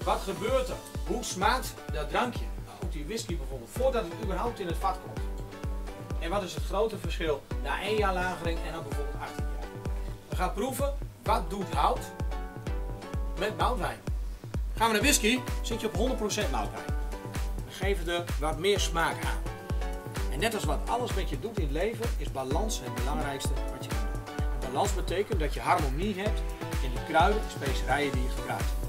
Wat gebeurt er? Hoe smaakt dat drankje? Nou, ook die whisky bijvoorbeeld, voordat het überhaupt in het vat komt. En wat is het grote verschil na 1 jaar lagering en dan bijvoorbeeld 18 jaar? We gaan proeven wat doet hout met moutwijn. Gaan we naar whisky, zit je op 100% moutwijn. We geven er wat meer smaak aan. En net als wat alles met je doet in het leven, is balans het belangrijkste wat je kan doen. En balans betekent dat je harmonie hebt in de kruiden en specerijen die je gebruikt.